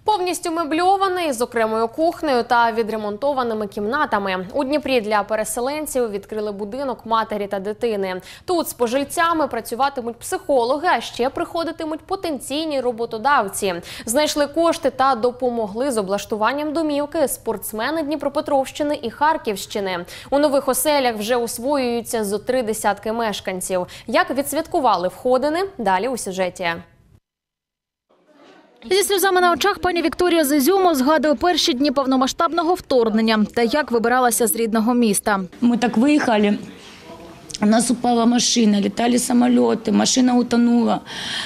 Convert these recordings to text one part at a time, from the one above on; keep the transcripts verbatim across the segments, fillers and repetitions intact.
Повністю мебльований, з окремою кухнею та відремонтованими кімнатами. У Дніпрі для переселенців відкрили будинок матері та дитини. Тут з пожильцями працюватимуть психологи, а ще приходитимуть потенційні роботодавці. Знайшли кошти та допомогли з облаштуванням домівки спортсмени Дніпропетровщини і Харківщини. У нових оселях вже освоюються зо три десятки мешканців. Як відсвяткували входини? Далі у сюжеті. Зі сльозами на очах пані Вікторія з Ізюму згадує перші дні повномасштабного вторгнення та як вибиралася з рідного міста. Ми так виїхали, у нас упала машина, літали самоліти, машина утонула.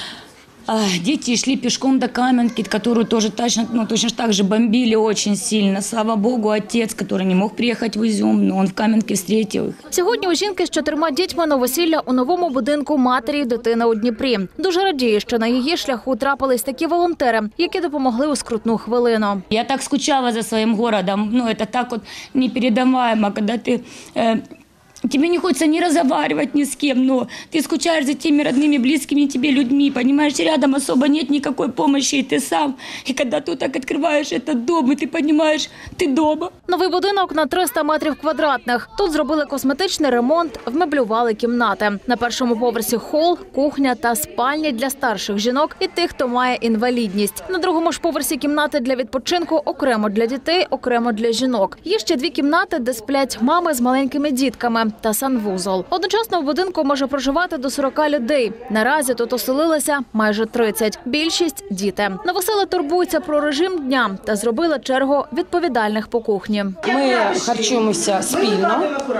Дети шли пешком до Каменки, которую тоже точно, ну, точно так же бомбили очень сильно. Слава Богу, отец, который не мог приехать в Ізюм, но он в Кам'янці встретил их. Сьогодні у жінки з чотирма дітьми на весілля у новому будинку матері і дитини у Дніпрі. Дуже радіє, що на її шляху трапились такі волонтери, які допомогли у скрутну хвилину. Я так скучала за своїм городом, ну, це так от непередаваемо, коли ти... Э, Тебе не хочется ни разговаривать ни с кем, но ты скучаешь за теми родными, близкими тебе людьми, понимаешь, рядом особо нет никакой помощи, и ты сам. И когда ты так открываешь этот дом, и ты понимаешь, ты дома. Новий будинок на триста метрів квадратних. Тут зробили косметичний ремонт, вмеблювали кімнати. На першому поверсі хол, кухня та спальні для старших жінок і тих, хто має інвалідність. На другому ж поверсі кімнати для відпочинку окремо для дітей, окремо для жінок. Є ще дві кімнати, де сплять мами з маленькими дітками та санвузол. Одночасно в будинку може проживати до сорока людей. Наразі тут оселилося майже тридцять. Більшість – діти. Новосели турбуються про режим дня та зробили чергу відповідальних по кухні. Ми харчуємося спільно,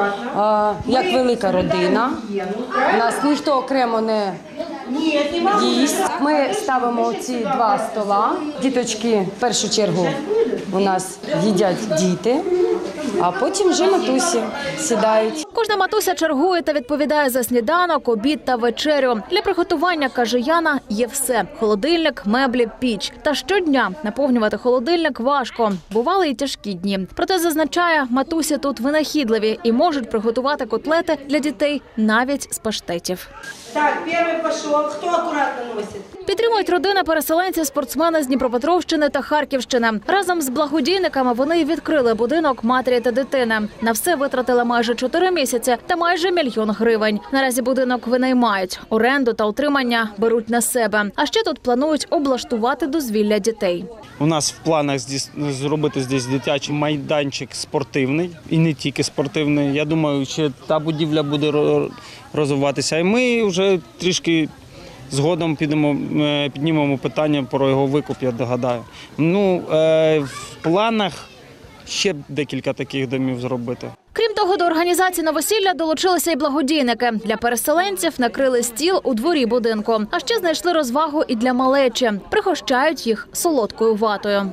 як велика родина. У нас ніхто окремо не їсть. Ми ставимо ці два стола. Діточки в першу чергу у нас їдять діти, а потім вже матусі сідають. Кожна матуся чергує та відповідає за сніданок, обід та вечерю. Для приготування, каже Яна, є все – холодильник, меблі, піч. Та щодня наповнювати холодильник важко. Бували і тяжкі дні. Проте, зазначає, матусі тут винахідливі і можуть приготувати котлети для дітей навіть з паштетів. Так, перший пішов. Хто акуратно носить? Підтримують родини переселенців спортсмени з Дніпропетровщини та Харківщини. Разом з благодійниками вони відкрили будинок матері та дитини. На все витратили майже чотири місяці та майже мільйон гривень. Наразі будинок винаймають. Оренду та утримання беруть на себе. А ще тут планують облаштувати дозвілля дітей. У нас в планах зробити здесь дитячий майданчик спортивний. І не тільки спортивний. Я думаю, що та будівля буде розвиватися. І ми вже трішки згодом підемо, піднімемо питання про його викуп, я догадаю. Ну, в планах ще декілька таких домів зробити. Крім того, до організації новосілля долучилися й благодійники. Для переселенців накрили стіл у дворі будинку. А ще знайшли розвагу і для малечі. Пригощають їх солодкою ватою.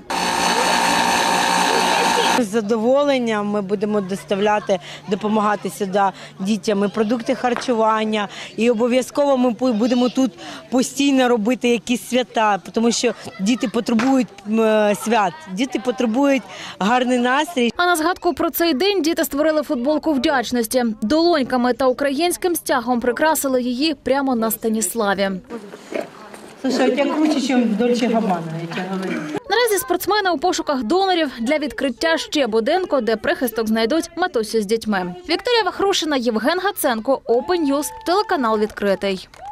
З задоволенням ми будемо доставляти, допомагати сюди дітям і продукти харчування. І обов'язково ми будемо тут постійно робити якісь свята, тому що діти потребують свят, діти потребують гарний настрій. А на згадку про цей день діти створили футболку вдячності. Долоньками та українським стягом прикрасили її прямо на Станіславі. Слушай, у тебе круче, ніж в Дольче Габбана, я тебе говорю. Наразі спортсмени у пошуках донорів для відкриття ще будинку, де прихисток знайдуть матусі з дітьми. Вікторія Вахрушина, Євген Гаценко, Open News, телеканал «Відкритий».